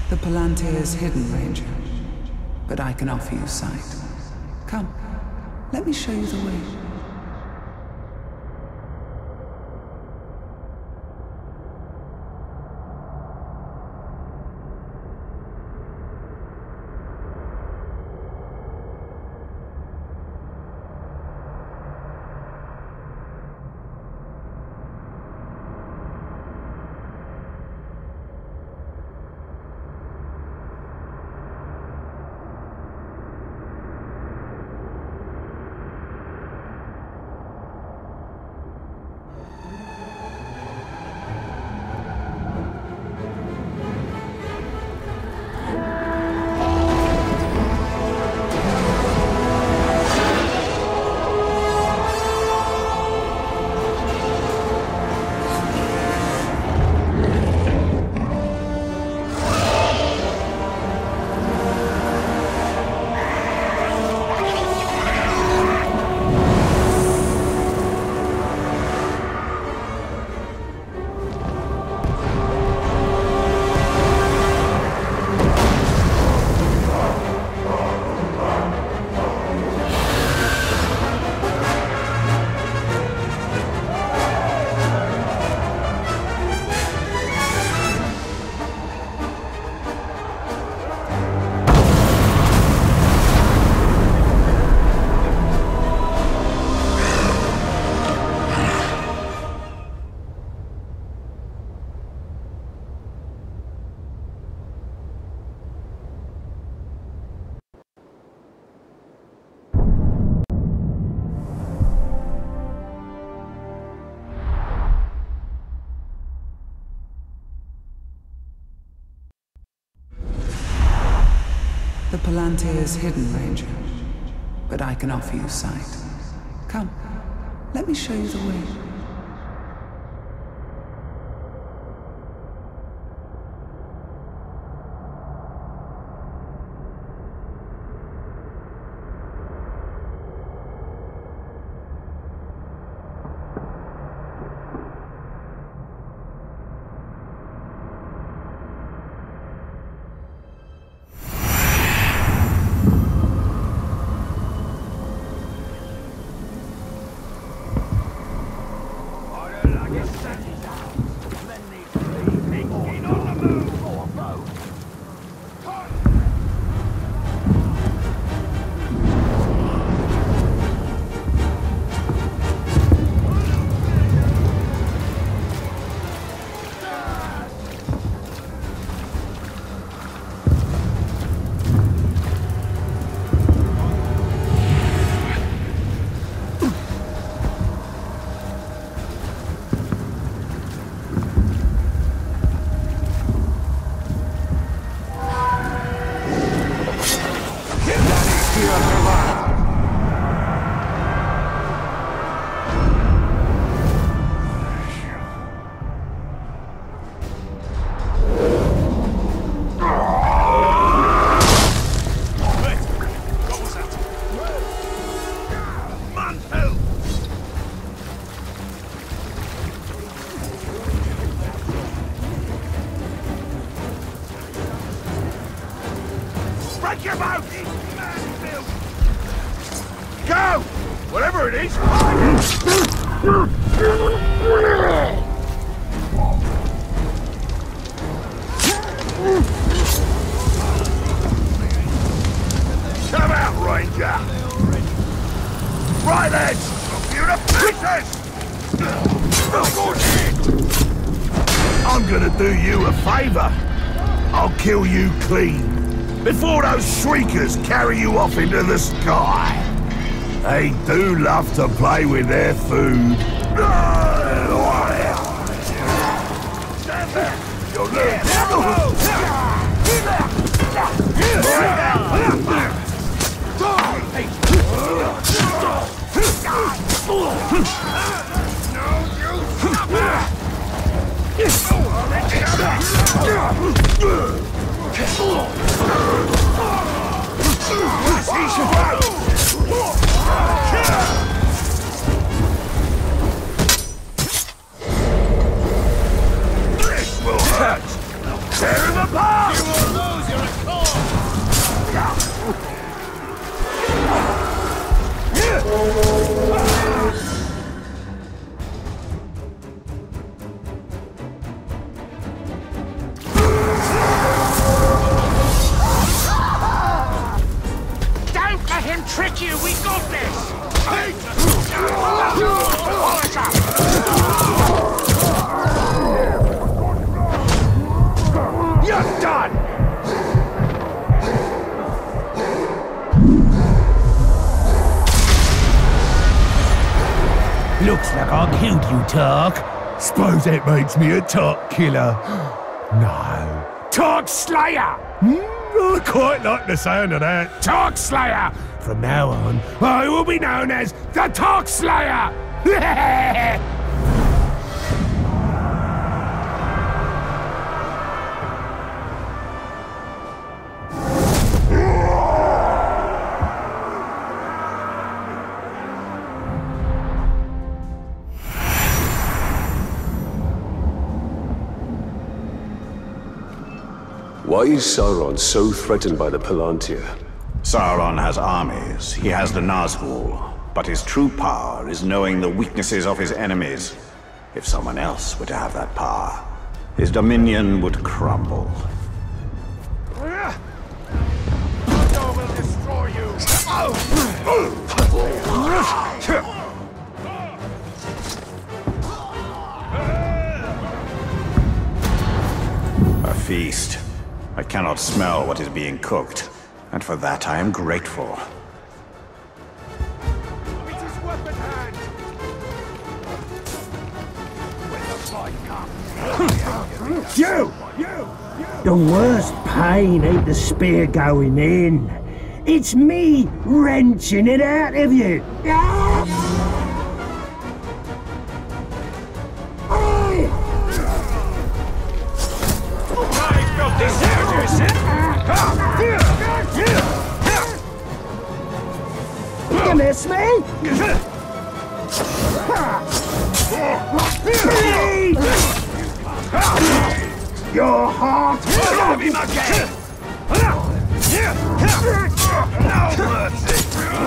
The Palantir's hidden, Ranger. But I can offer you sight. Come, let me show you the way. The Palantir's hidden, Ranger. But I can offer you sight. Come, let me show you the way. Break your mouth! Go! Whatever it is! Come out, Ranger! Right then! I'll you to pieces! I'm gonna do you a favour. I'll kill you clean. Before those shriekers carry you off into the sky. They do love to play with their food. Stand back! You'll learn. This will hurt! Tear him apart! Don't let him trick you! We got this! You're done! Looks like I killed you, Tark. Suppose that makes me a Tark killer. No. Tark Slayer! I quite like the sound of that. Tark Slayer! From now on, I will be known as the Tark Slayer! Why is Sauron so threatened by the Palantir? Sauron has armies, he has the Nazgul, but his true power is knowing the weaknesses of his enemies. If someone else were to have that power, his dominion would crumble. Gondor will destroy you! A feast. I cannot smell what is being cooked, and for that I am grateful. It is weapon hand! When the fight comes... You! The worst pain ain't the spear going in. It's me wrenching it out of you. You miss me? Your heart will be my game! No mercy!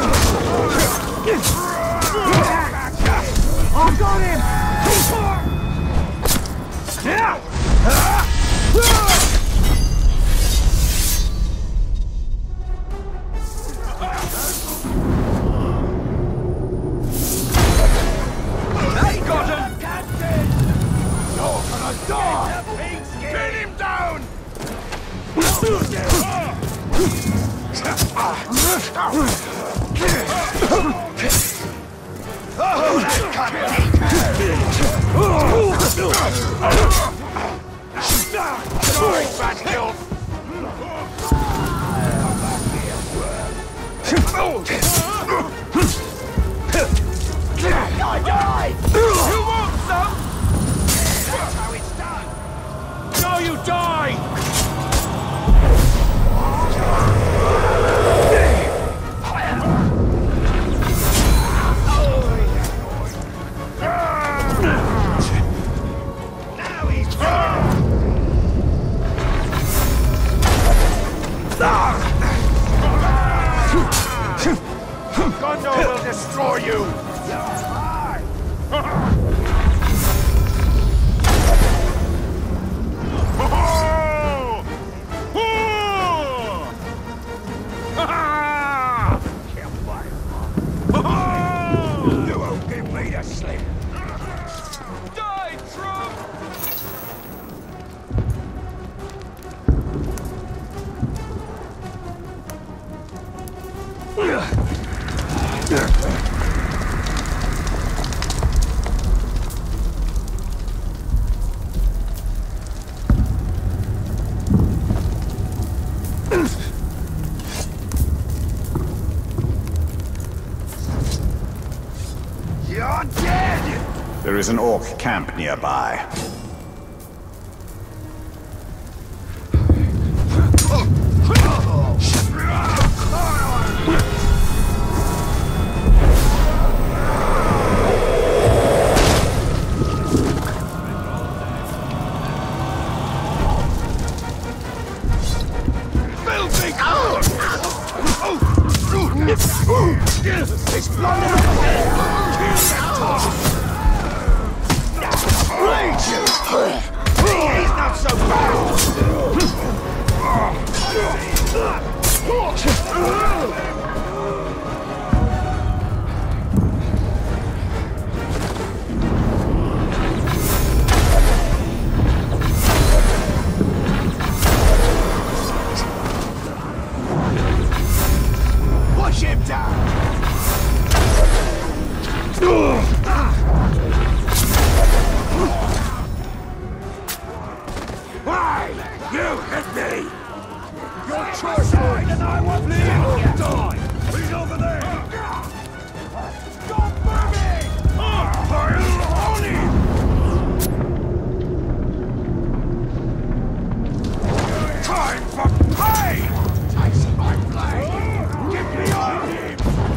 I got him! They got him! You're gonna die! Pin him down! Oh, that Sorry, Bradfield! Die! You want some? That's how it's done! No, you die! Now he's Gondor will destroy you! You won't give me the slip! Die, Trump! You're dead! There is an orc camp nearby. It's blinded up here! He's not so bad! Push him down! Why? You hit me! Your choice, boy, and I won't leave you die! He's over there! Stop moving! Fire on him! Time for pain! Takes my blade! Get behind him!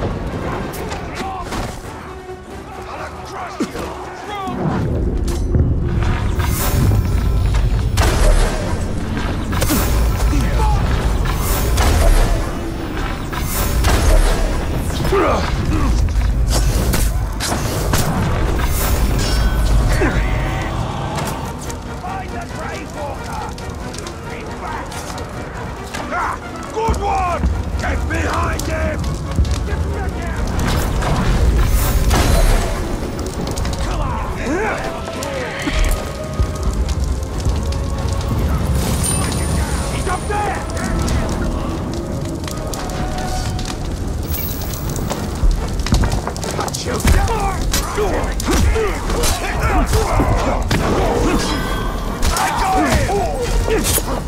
I'll crush you! Good one! Get behind him! Come on! He's up there! Cut you down! I got him!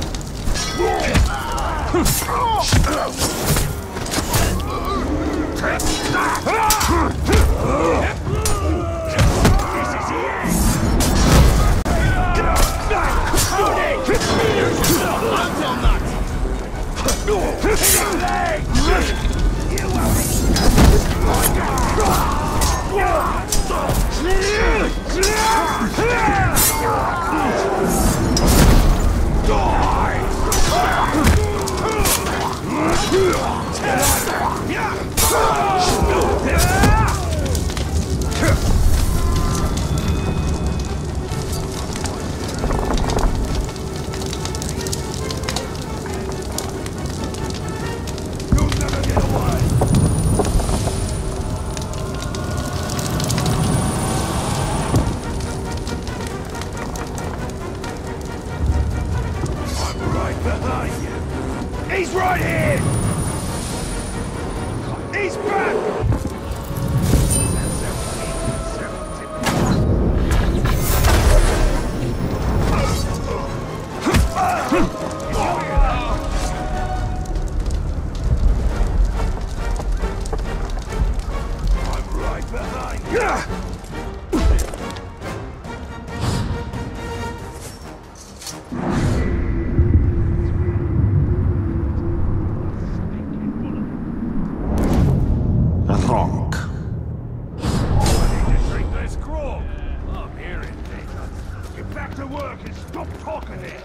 He's right here! He's back! I'm right behind you! Ronk. I need to drink this grog. I'm hearing things. Get back to work and stop talking it.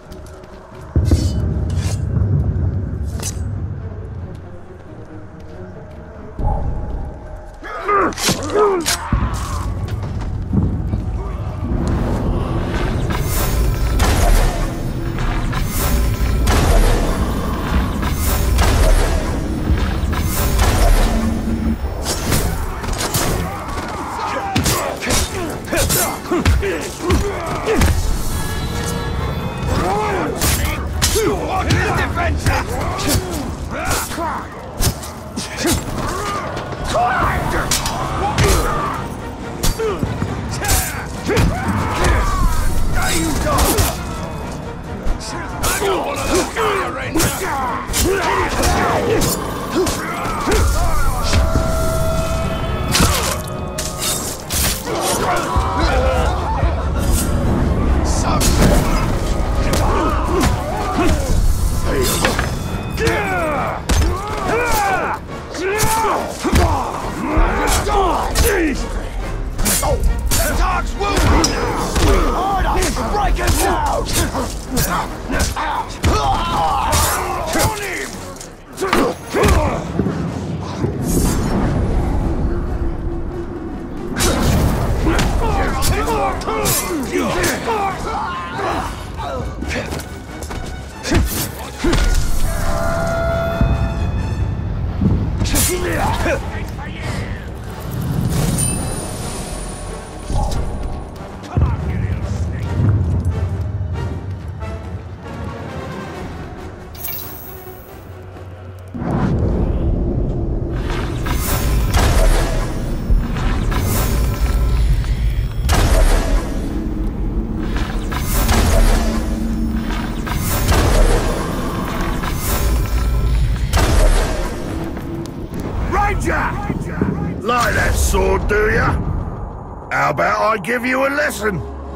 do ya? How about I give you a lesson?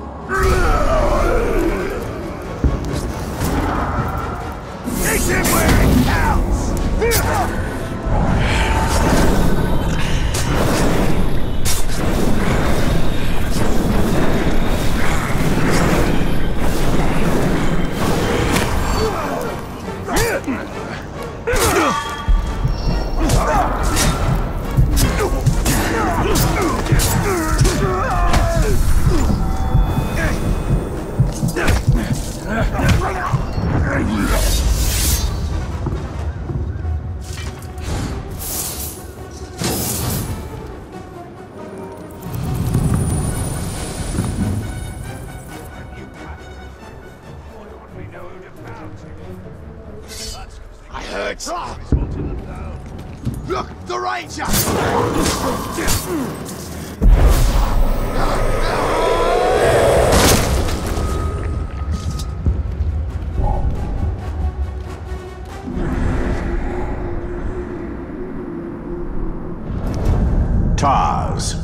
It's him where it counts! I heard. Look, the Ranger! Tars.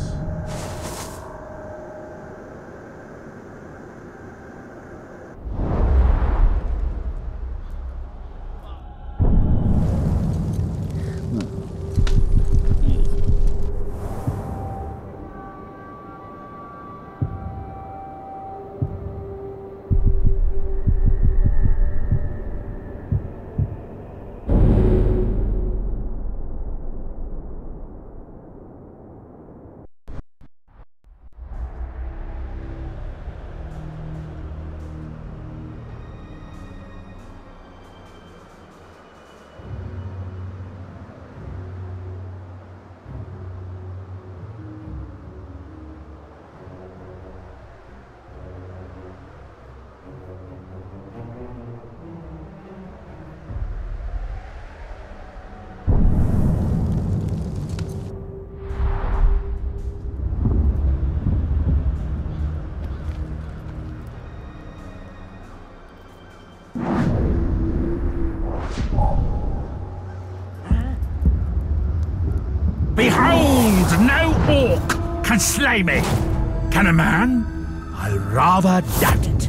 Behold, no orc can slay me. Can a man? I rather doubt it.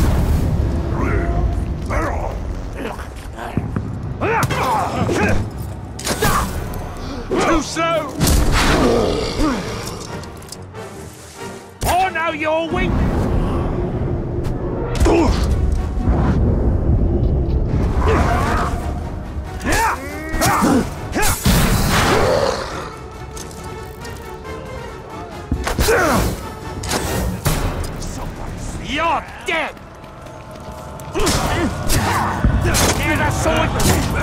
Too slow! Oh, now you're weak! You're dead! Hear that sword?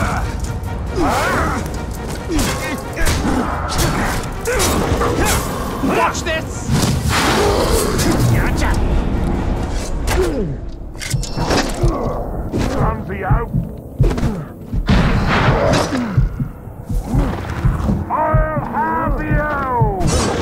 Watch this! Gotcha! Come for you! I'll have you!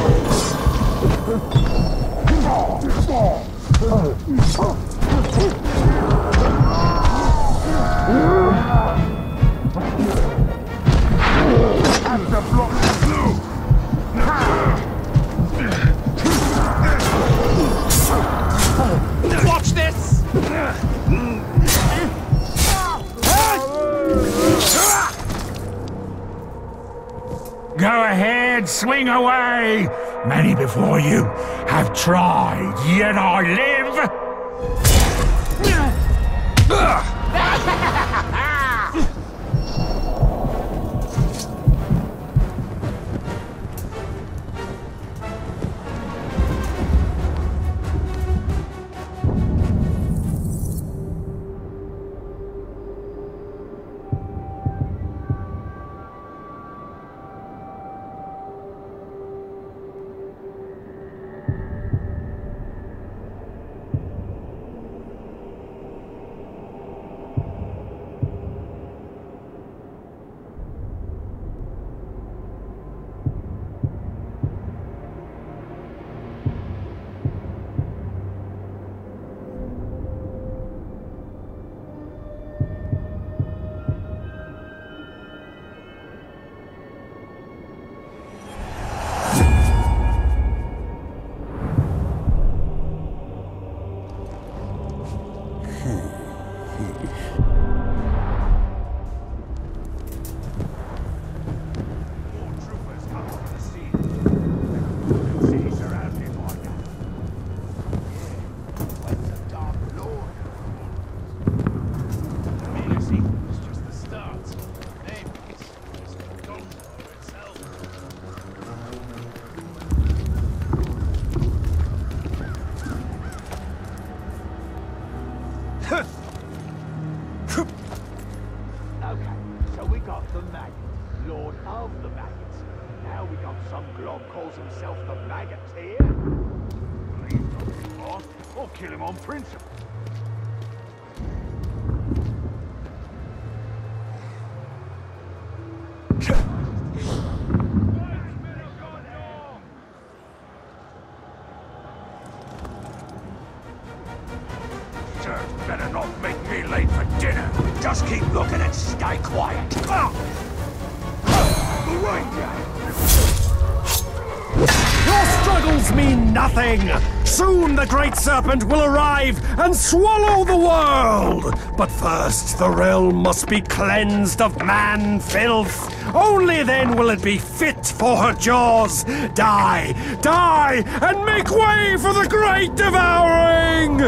Have the block blue! Watch this! Go ahead, swing away. Many before you have tried, yet I live. got the maggot, Lord of the Maggots. Now we got some glob calls himself the Maggots here. Please don't be lost. I'll kill him on principle. Better not make me late for dinner. Just keep looking and stay quiet. Your struggles mean nothing! Soon the Great Serpent will arrive and swallow the world! But first, the realm must be cleansed of man filth. Only then will it be fit for her jaws. Die! Die! And make way for the Great Devouring!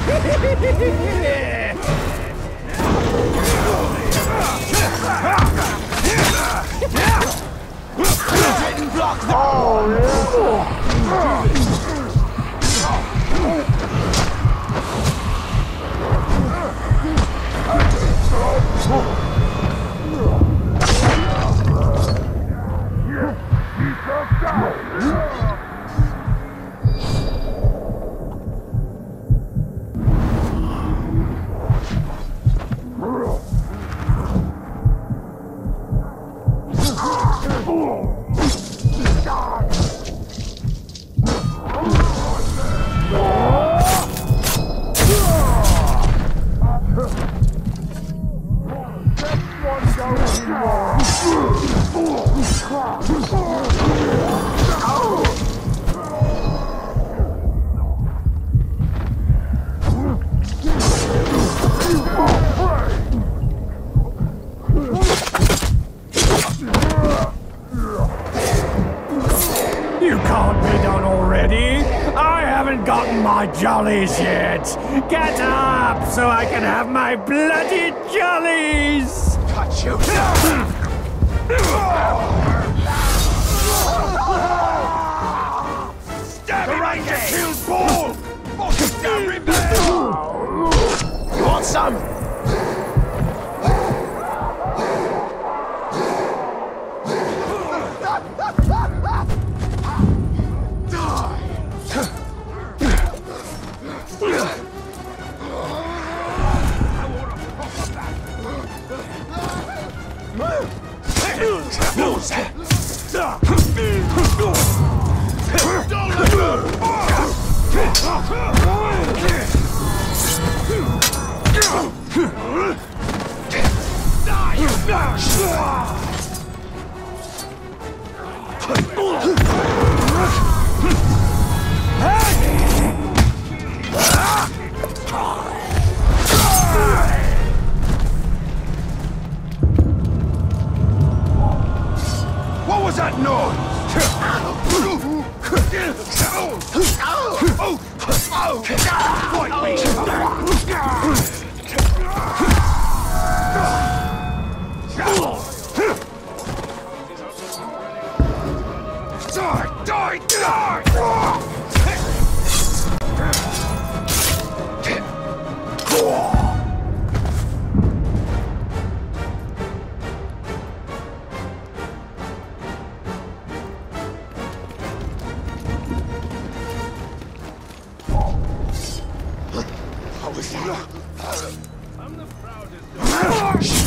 You can't be done already. I haven't gotten my jollies yet. Get up so I can have my bloody jollies. Cut you. Stab him right to kill Paul. You want some? What was that noise? Die! I'm the proudest.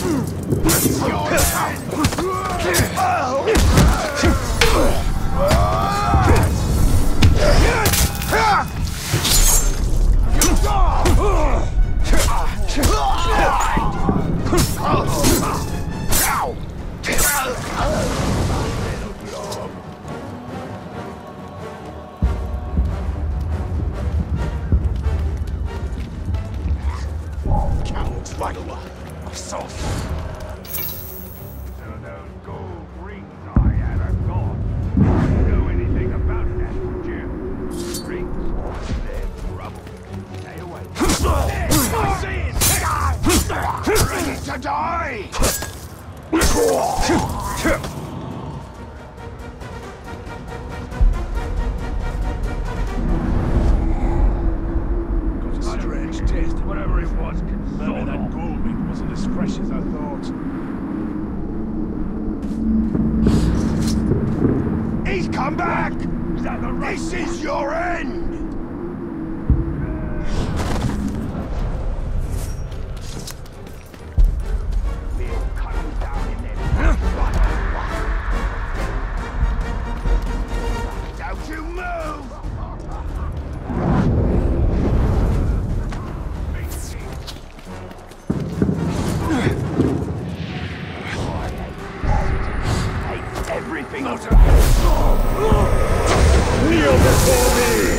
Cowards right away. Soft. So those gold rings I had are gone. Didn't know anything about that, did you? Rings? They're trouble. Stay away. There, I see it! Ready to die! Got a strange taste. Whatever it was, maybe that gold meat wasn't as fresh as I thought. Come back! This is your end! Don't you move! Everything. Kneel before me!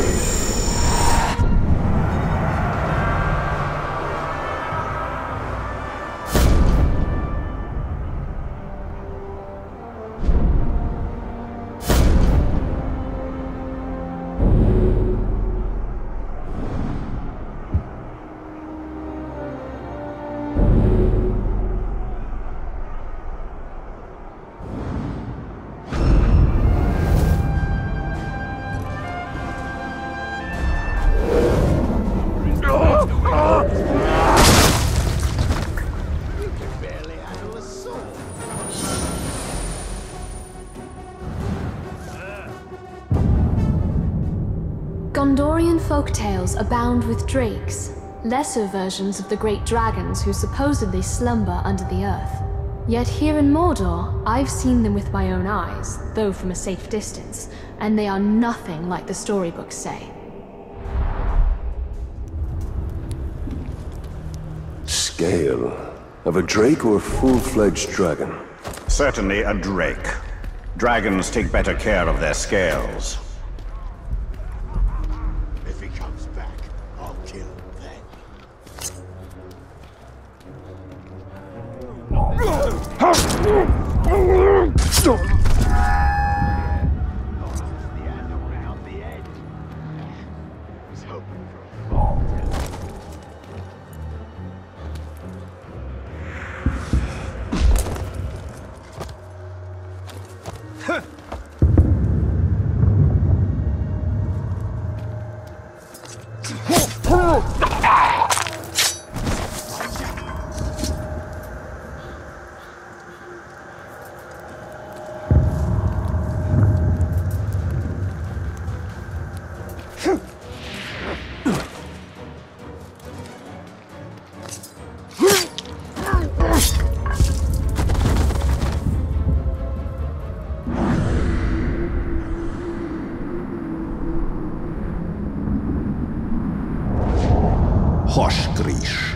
Gondorian folktales abound with drakes, lesser versions of the great dragons who supposedly slumber under the earth. Yet here in Mordor, I've seen them with my own eyes, though from a safe distance, and they are nothing like the storybooks say. Scale of a drake or a full-fledged dragon? Certainly a drake. Dragons take better care of their scales. If he comes back, I'll kill him then. The end around the end. He's hoping for a fall. Hoshgrish.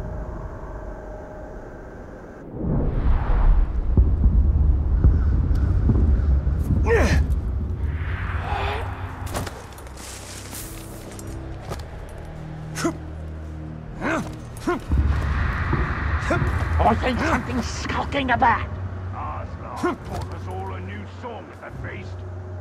I think something's skulking about. Aslan taught us all a new song at the feast.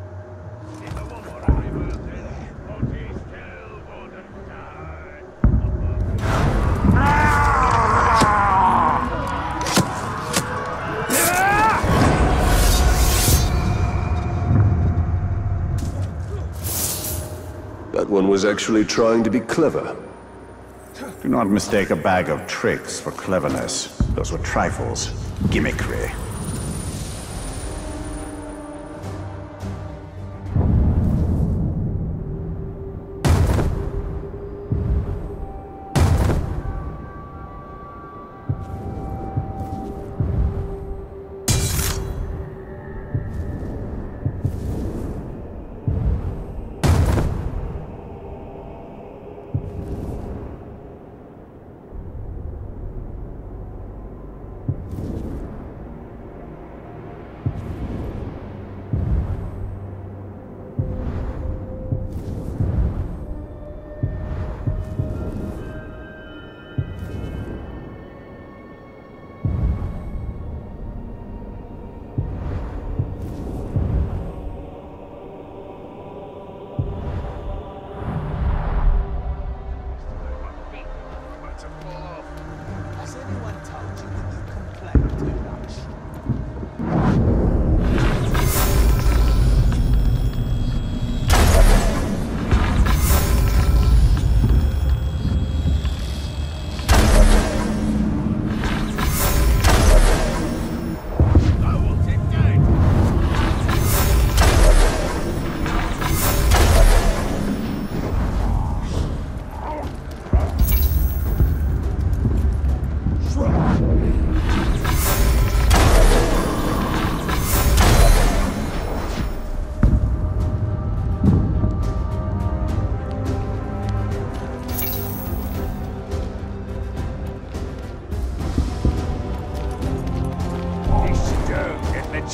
That one was actually trying to be clever. Do not mistake a bag of tricks for cleverness. Those were trifles. Gimmickry. Has anyone told you that you complained?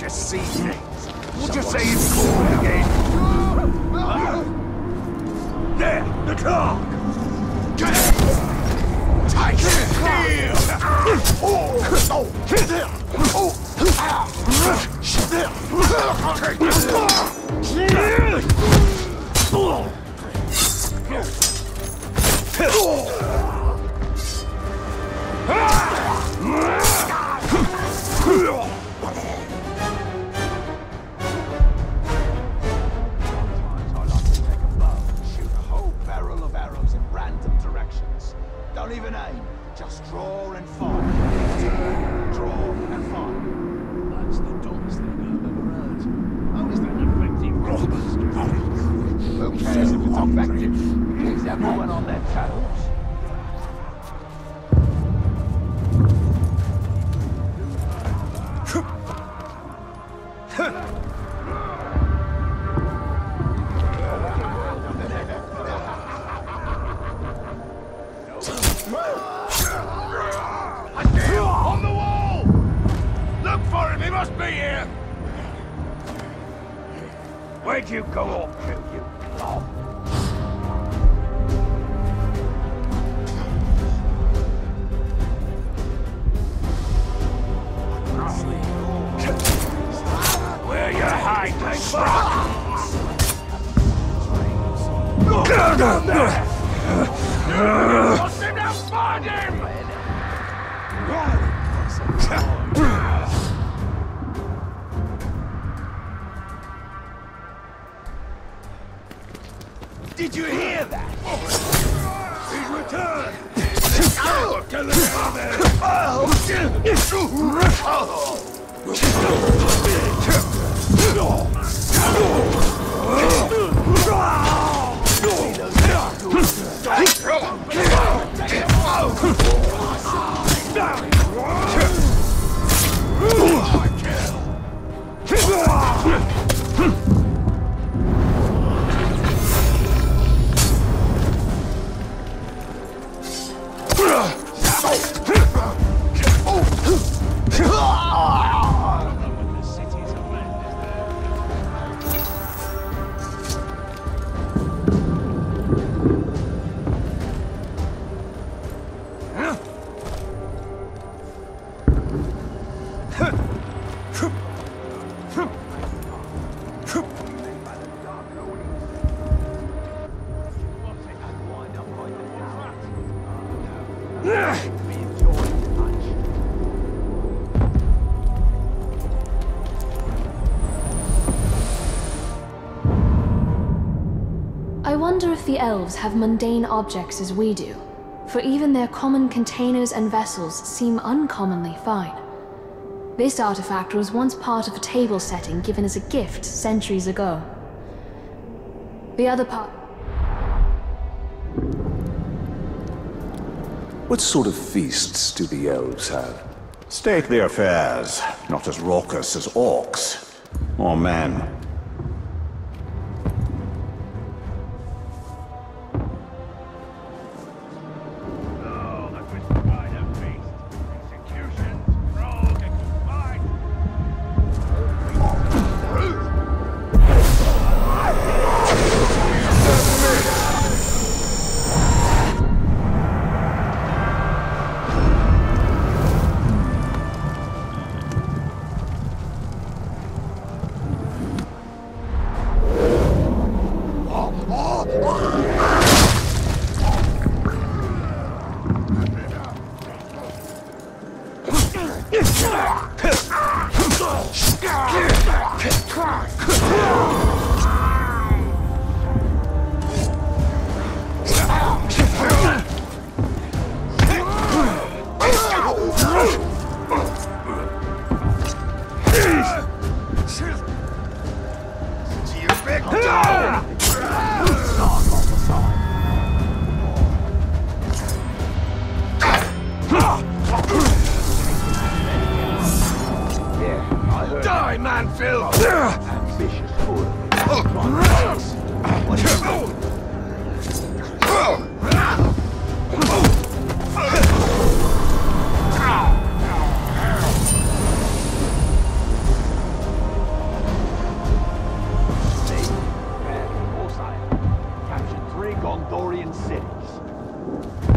you see things. What'd you say it's called again? There, the clock! Take it! Don't even aim, just draw and fire. Draw and fire. That's the dumbest thing I've ever heard. How is that effective? Who cares if it's effective? Keeps everyone on their toes. On the wall! Look for him, he must be here! Where'd you go, Orc, you blob? Where you hiding, What's him now? Find him! Did you hear that? He's returned! Kill him, I wonder if the elves have mundane objects as we do, for even their common containers and vessels seem uncommonly fine. This artifact was once part of a table setting given as a gift centuries ago. The other part... What sort of feasts do the elves have? Stately affairs, not as raucous as orcs or men. Die, man, Phil! Ambitious fool. What do you mean? Gondorian cities.